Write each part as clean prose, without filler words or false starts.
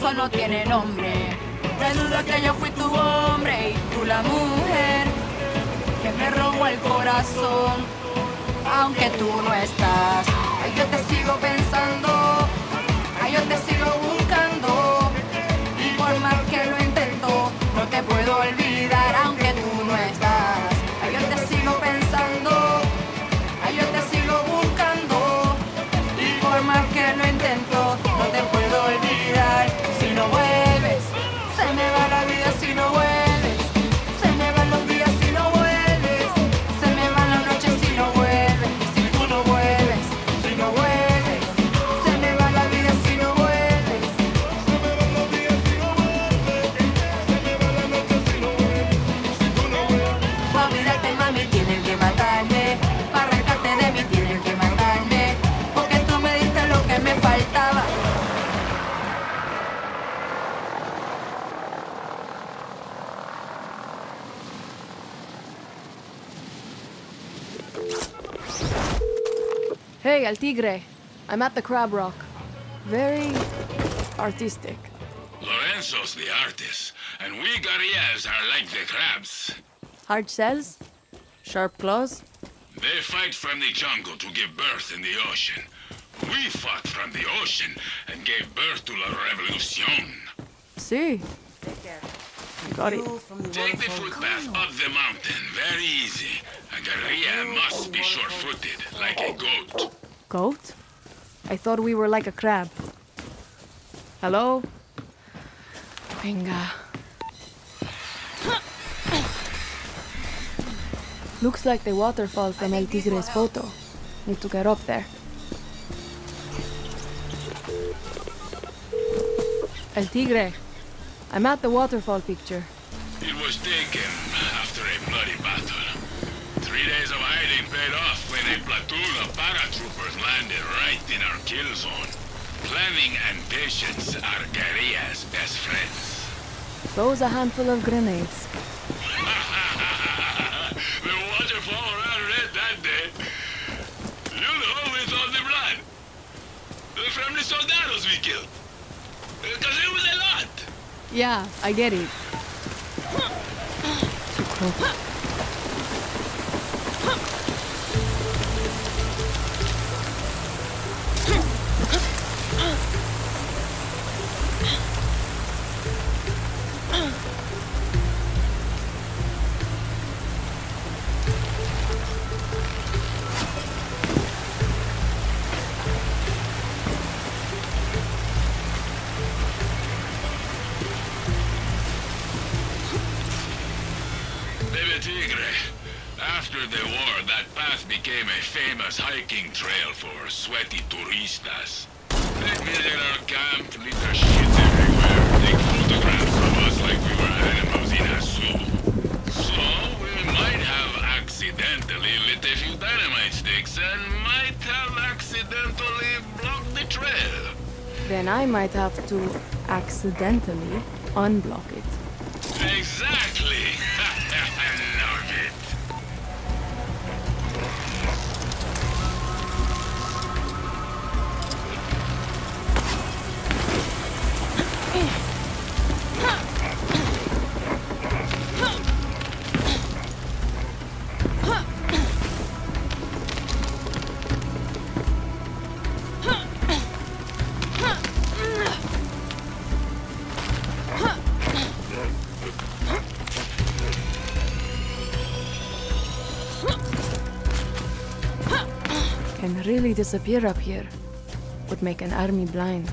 eso no tiene nombre. No dudo que yo fui tu hombre y tú la mujer que me robó el corazón. Aunque tú no estás, ay, yo te sigo pensando, ay, yo te sigo buscando. Y por más que lo intento, no te puedo olvidar. Aunque tú no estás, ay, yo te sigo pensando, ay, yo te sigo buscando. Y por más que lo intento, no te puedo olvidar. Si no vuelves, se me va la vida si no vuelves. Se me van los días si no vuelves. Se me van las noches si no vuelves. Y si tú no vuelves, si no vuelves. Se me va la vida si no vuelves. Se me van los días si no vuelves. Se me van las noches si no vuelves. Si tú no vuelves. Pa' olvidarte, mami, tienen que matarme. Pa' arrancarte de mí tienen que matarme. Porque tú me diste lo que me faltaba. Hey, El Tigre. I'm at the Crab Rock. Very artistic. Lorenzo's the artist, and we guerrillas are like the crabs. Hard shells? Sharp claws? They fight from the jungle to give birth in the ocean. We fought from the ocean and gave birth to la revolution. See? Got it. Take the footpath up the mountain, very easy. A guerrilla must be short-footed, like a goat. Goat? I thought we were like a crab. Hello? Venga. Looks like the waterfall from El Tigre's photo. Need to get up there. El Tigre. I'm at the waterfall picture. It was taken after a bloody battle. 3 days of hiding paid off when a platoon of paratroopers landed right in our kill zone. Planning and patience are guerrillas' best friends. So's a handful of grenades. The waterfall ran red that day. You know, with all the blood. From the soldados we killed. Because it was a lot. Yeah, I get it. Too close. Tigre. After the war, that path became a famous hiking trail for sweaty turistas. They'd visit our camp, leave their shit everywhere, take photographs of us like we were animals in a zoo. So, we might have accidentally lit a few dynamite sticks and might have accidentally blocked the trail. Then I might have to accidentally unblock it. Exactly! I love it! Can really disappear up here. Would make an army blind.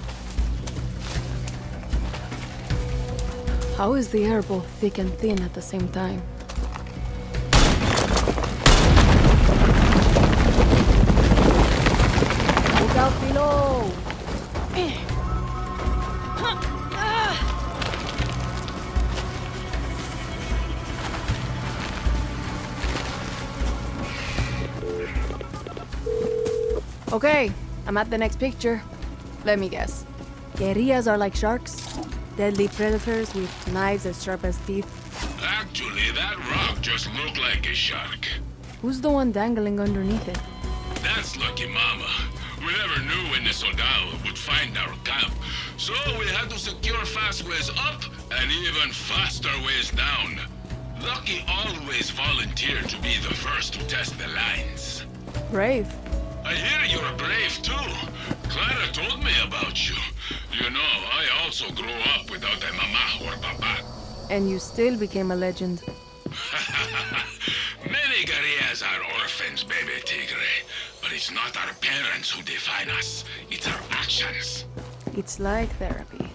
How is the air both thick and thin at the same time? Look out below! Okay, I'm at the next picture. Let me guess. Guerrillas are like sharks? Deadly predators with knives as sharp as teeth? Actually, that rock just looked like a shark. Who's the one dangling underneath it? That's Lucky Mama. We never knew when the soldado would find our camp, so we had to secure fast ways up and even faster ways down. Lucky always volunteered to be the first to test the lines. Brave. I hear you're brave too. Clara told me about you. You know, I also grew up without a mama or papa. And you still became a legend. Many guerrillas are orphans, baby Tigre. But it's not our parents who define us. It's our actions. It's like therapy.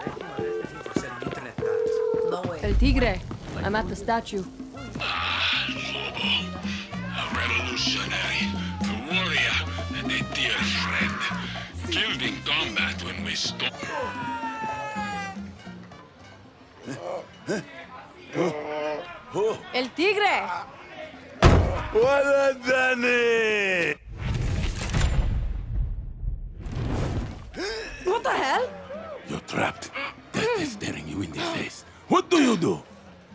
No way. El Tigre. I'm at the statue. Ah, Lobo. A revolutionary, a warrior, and a dear friend. Killed in combat when we stopped. El Tigre! Hola, Dani! What the hell? You're trapped. Death is staring you in the face. What do you do?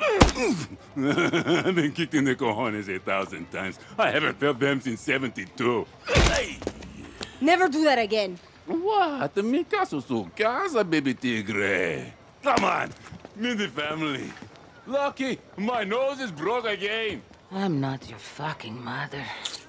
I've been kicked in the cojones 1,000 times. I haven't felt them since 72. Hey! Never do that again. What? Mi caso su casa, baby Tigre. Come on, meet the family. Lucky, my nose is broke again. I'm not your fucking mother.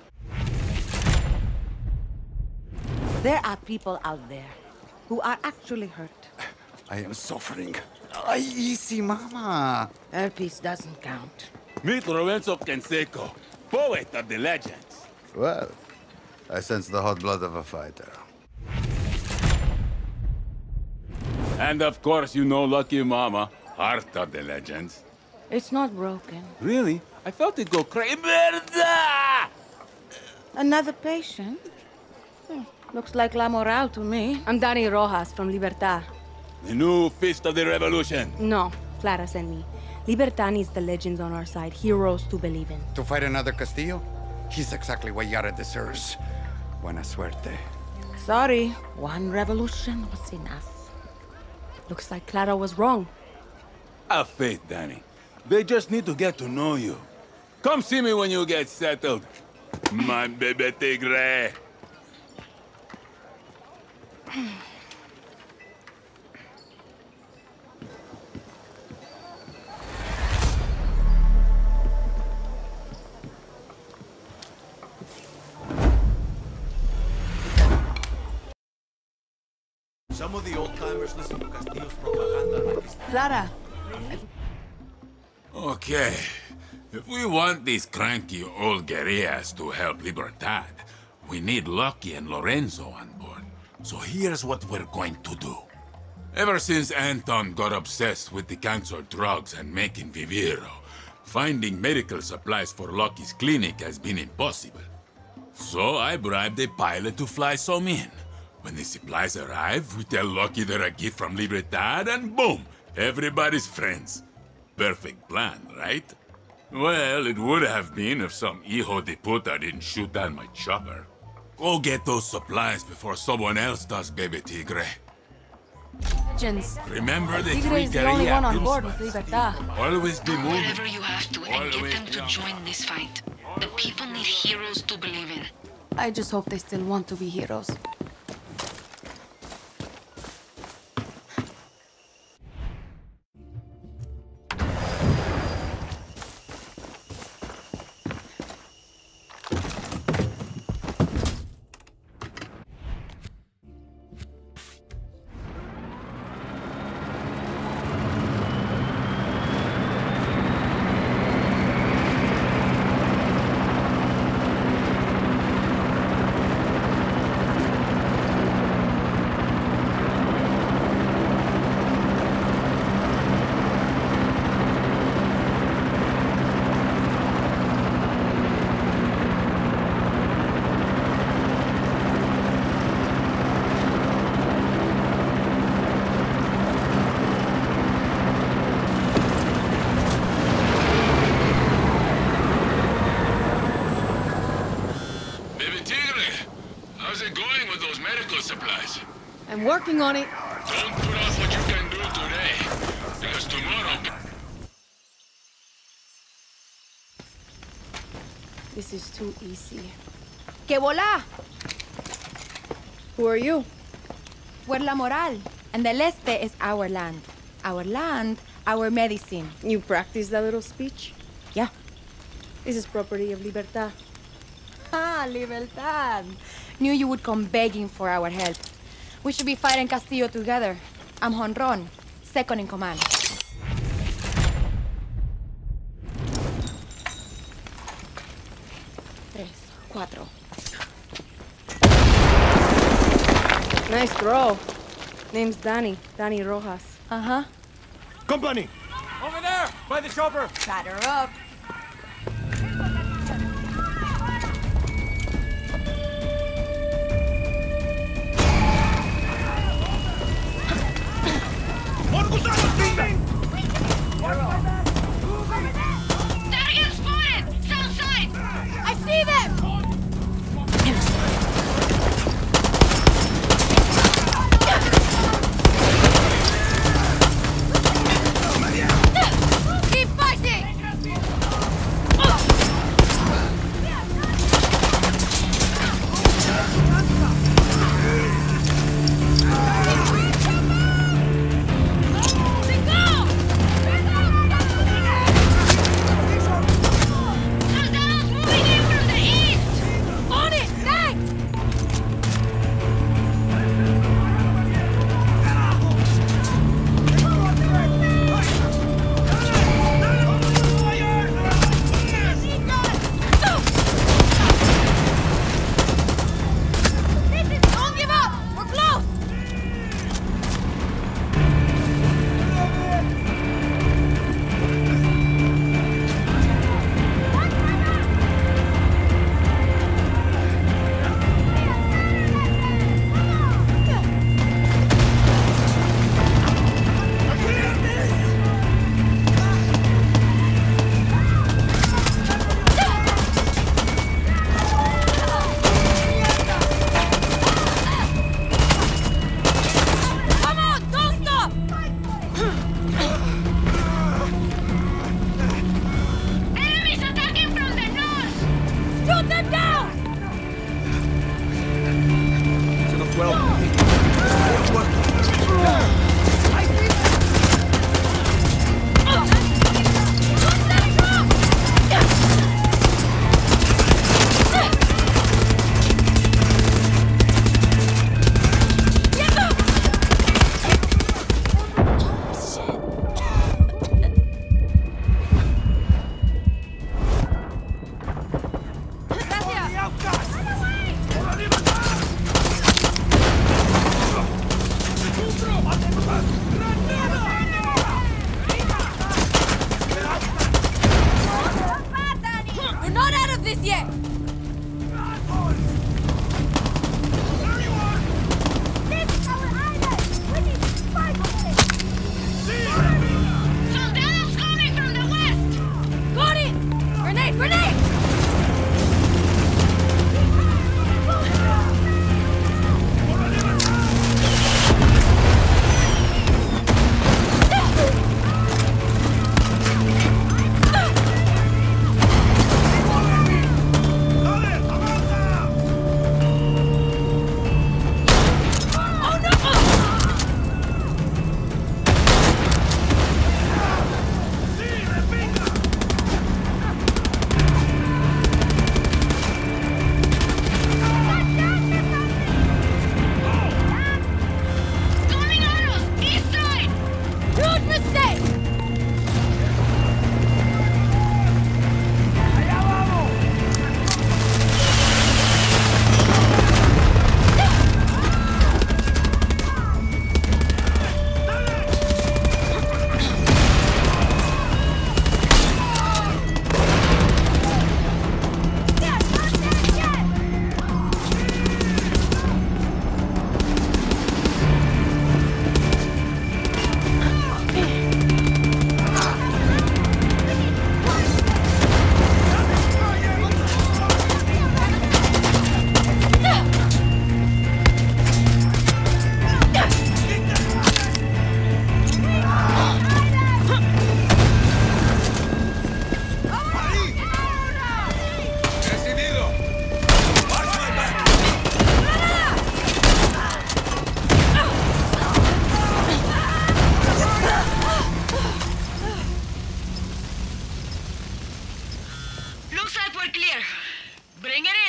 There are people out there who are actually hurt. I am suffering. Ay, easy, mama. Herpes doesn't count. Meet Lorenzo Canseco, poet of the legends. Well, I sense the hot blood of a fighter. And of course, you know Lucky Mama, heart of the legends. It's not broken. Really? I felt it go crazy. Berta! Another patient? Looks like La Moral to me. I'm Dani Rojas from Libertad. The new fist of the revolution. No, Clara sent me. Libertad needs the legends on our side, heroes to believe in. To fight another Castillo? He's exactly what Yara deserves. Buena suerte. Sorry, one revolution was enough. Looks like Clara was wrong. Have faith, Danny. They just need to get to know you. Come see me when you get settled. My baby Tigre. Some of the old-timers listen to Castillo's propaganda. Clara! Okay. If we want these cranky old guerrillas to help Libertad, we need Lucky and Lorenzo on board. So here's what we're going to do. Ever since Anton got obsessed with the cancer drugs and making Viviro, finding medical supplies for Lucky's clinic has been impossible. So I bribed a pilot to fly some in. When the supplies arrive, we tell Lucky they're a gift from Libertad, and boom! Everybody's friends. Perfect plan, right? Well, it would have been if some hijo de puta didn't shoot down my chopper. Go get those supplies before someone else does, baby Tigre. Legends. Remember the Tigre three is the only guerrilla one on board with principles. Libertad. Always be moving. Whatever you have to, and get Always them to young. join this fight. The people need heroes to believe in. I just hope they still want to be heroes. I'm working on it. Don't put off what you can do today, because tomorrow... This is too easy. ¡Que volá! Who are you? We're La Moral, and the Este is our land. Our land, our medicine. You practice that little speech? Yeah. This is property of Libertad. Ah, Libertad. Knew you would come begging for our help. We should be fighting Castillo together. I'm Honron, second in command. Tres, cuatro. Nice throw. Name's Dani Rojas. Uh-huh. Company! Over there! By the chopper! Batter up. Target spotted! South side! I see them! Keep fighting!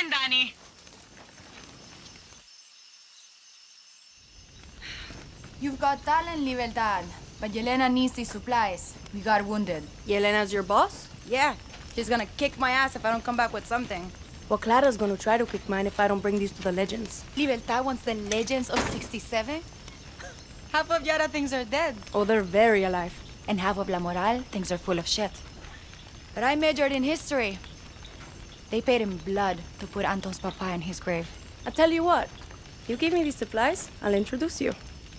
coming, Dani. You've got talent, Libertad. But Yelena needs these supplies. We got wounded. Yelena's your boss? Yeah. She's gonna kick my ass if I don't come back with something. Well, Clara's gonna try to kick mine if I don't bring these to the legends. Libertad wants the legends of 67? Half of Yara things are dead. Oh, they're very alive. And half of La Moral thinks they're full of shit. But I majored in history. They paid in blood to put Anton's papa in his grave. I tell you what, you give me these supplies, I'll introduce you.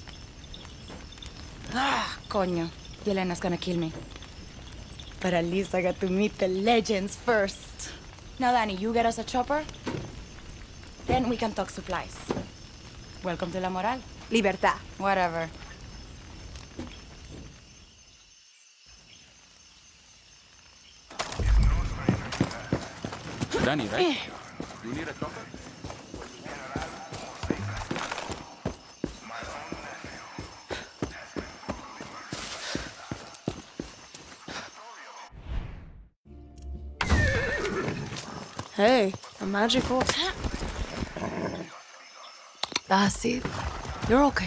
Ah, coño. Yelena's gonna kill me. But at least I got to meet the legends first. Now, Dani, you get us a chopper. Then we can talk supplies. Welcome to La Moral. Libertad. Whatever. Dani, right? You need a chopper? Hey, a magical. That's it. You're okay.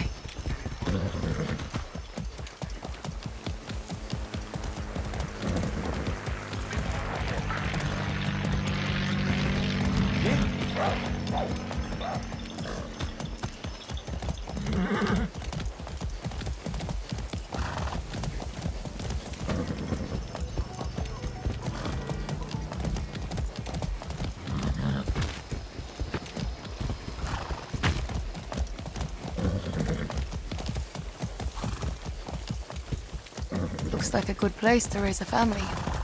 Looks like a good place to raise a family.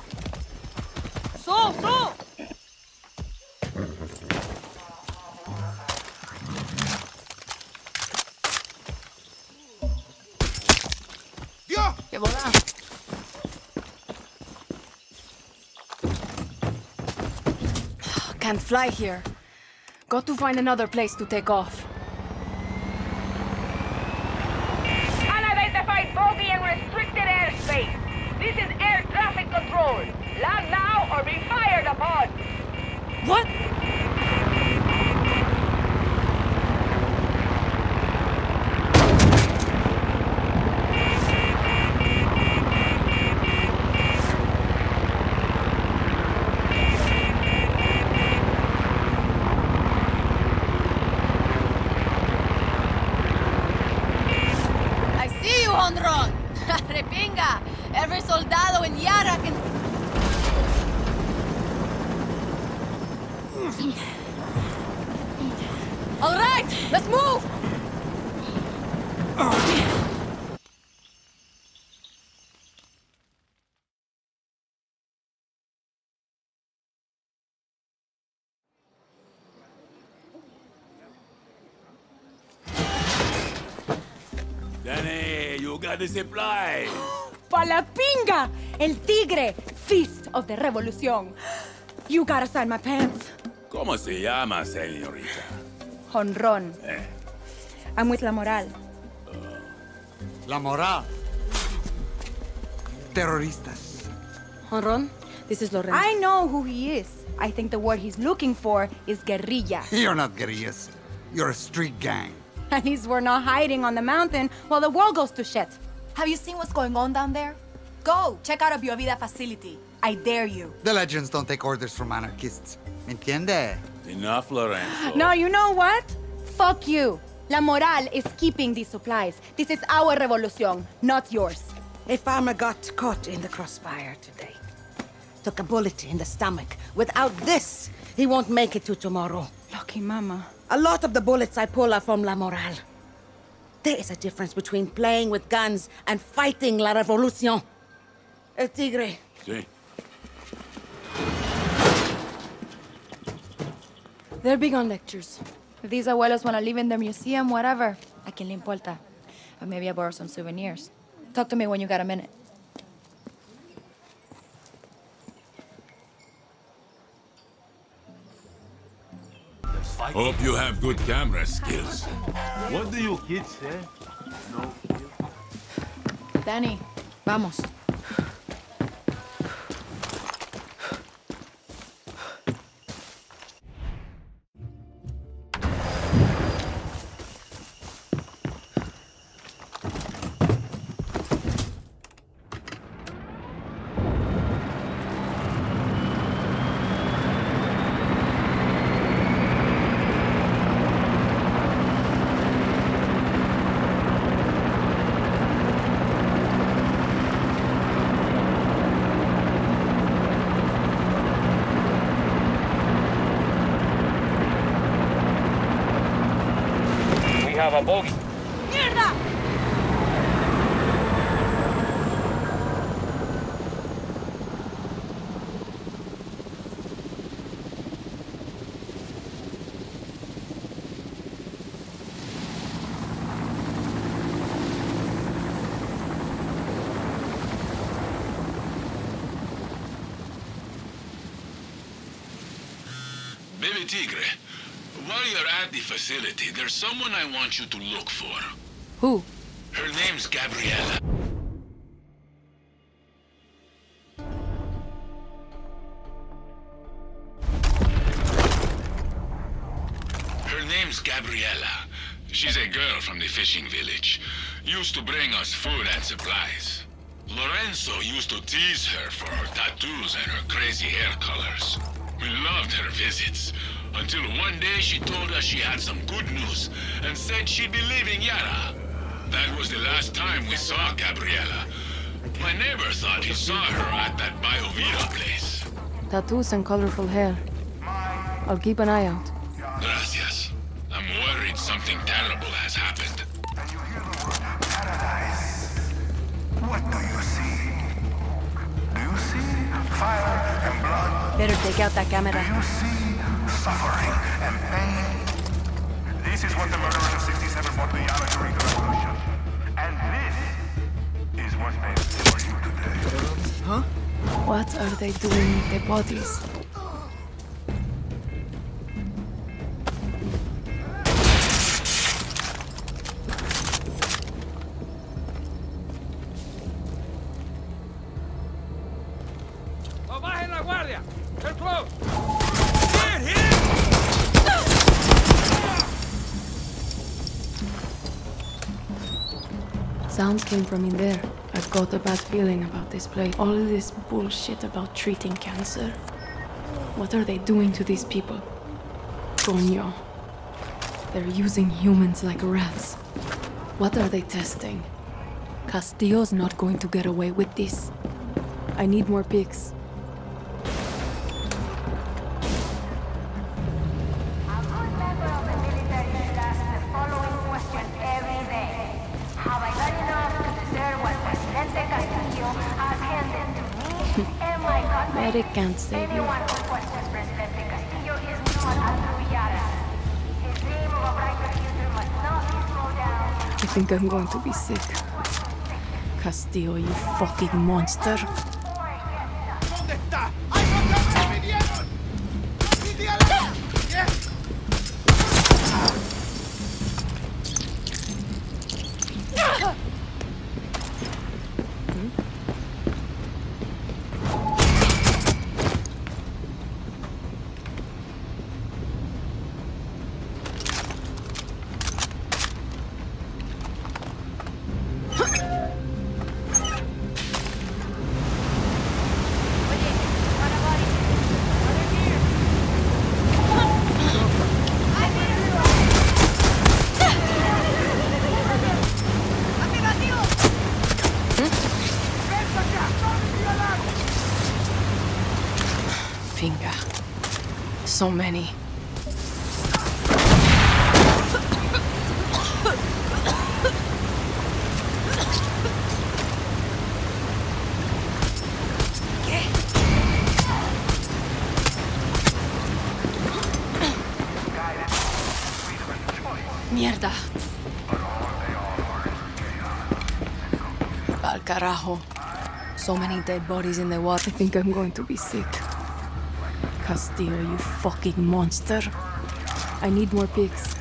So! Que voilà. Can't fly here. Got to find another place to take off. Unidentified bogey and restricted airspace. This is air traffic control. Land now or be fired upon. What? Repinga! Every soldado in Yara can... All right, let's move! Dani, you got the supply. ¡Pa la pinga! El Tigre! Feast of the Revolución. You gotta sign my pants. ¿Cómo se llama, señorita? Honrón. I'm with La Moral. La Moral. Terroristas. Honron, this is Lorenzo. I know who he is. I think the word he's looking for is guerrilla. You're not guerrillas. You're a street gang. At least we're not hiding on the mountain while the world goes to shit. Have you seen what's going on down there? Go, check out a Biovida facility. I dare you. The legends don't take orders from anarchists. ¿Entiende? Enough, Lorenzo. No, you know what? Fuck you. La Moral is keeping these supplies. This is our revolution, not yours. A farmer got caught in the crossfire today. Took a bullet in the stomach. Without this, he won't make it to tomorrow. Lucky mama. A lot of the bullets I pull are from La Moral. There is a difference between playing with guns and fighting la revolución. El Tigre. Sí. They're big on lectures. If these abuelos want to live in their museum, whatever, ¿a quién le importa? But maybe I'll borrow some souvenirs. Talk to me when you got a minute. Hope you have good camera skills. What do you kids say? No. Dani, vamos. have a bogey. ¡Mierda! Baby Tigre, while you're at the facility, there's someone I want you to look for. Who? Her name's Gabriella. Her name's Gabriella. She's a girl from the fishing village. Used to bring us food and supplies. Lorenzo used to tease her for her tattoos and her crazy hair colors. We loved her visits, until one day she told us she had some good news and said she'd be leaving Yara. That was the last time we saw Gabriella. My neighbor thought he saw her at that Biovita place. Tattoos and colorful hair. I'll keep an eye out. Gracias. I'm worried something terrible has happened. And you hear the word paradise. What do you see? Do you see fire and blood? Better take out that camera. Do you see suffering and pain? This is what the murderers of 67 brought to Yara during the revolution. And this is what they for you today. Huh? What are they doing with their bodies? Sounds came from in there. I've got a bad feeling about this place. All of this bullshit about treating cancer. What are they doing to these people? Coño. They're using humans like rats. What are they testing? Castillo's not going to get away with this. I need more pics. Medic can't save you. Anyone who questions Presidente Castillo is known as Yarans. His dream of a brighter future must not be slowed down. I think I'm going to be sick. Castillo, you fucking monster. ¿Dónde está? ¡Ay, no, me vinieron! So many. Mierda. Al carajo. So many dead bodies in the water. I think I'm going to be sick. Castillo, you fucking monster. I need more pigs.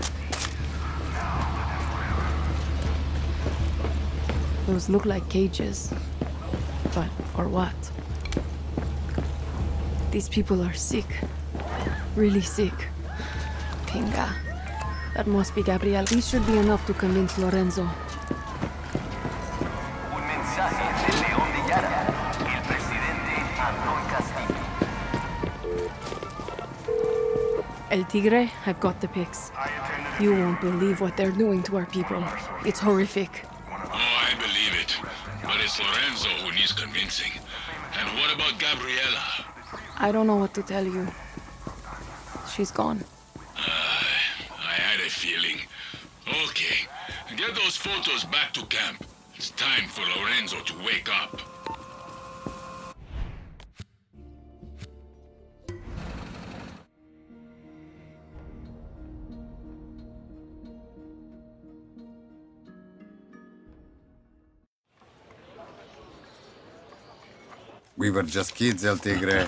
Those look like cages. But for what? These people are sick. Really sick. Pinga. That must be Gabriel. These should be enough to convince Lorenzo. Un mensaje del León de Yara, el Presidente Antón Castillo. El Tigre, I've got the pics. You won't believe what they're doing to our people. It's horrific. Oh, I believe it. But it's Lorenzo who needs convincing. And what about Gabriella? I don't know what to tell you. She's gone. I had a feeling. Okay, get those photos back to camp. It's time for Lorenzo to wake up. We were just kids, El Tigre.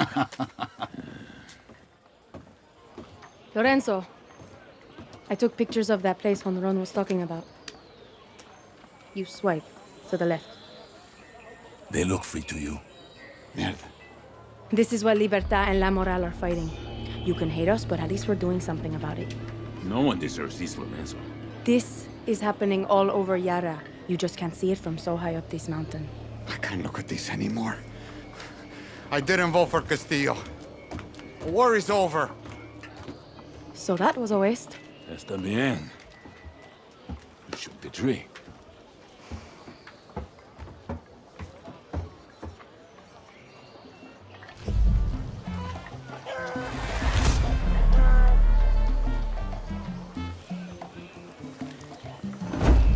Lorenzo, I took pictures of that place Ron was talking about. You swipe to the left. They look free to you. Mierda. This is why Libertad and La Moral are fighting. You can hate us, but at least we're doing something about it. No one deserves this, Lorenzo. This is happening all over Yara. You just can't see it from so high up this mountain. I can't look at this anymore. I didn't vote for Castillo. The war is over. So that was a waste. Está bien. Shoot the tree.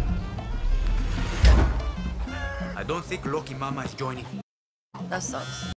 I don't think Loki Mama is joining. That sucks.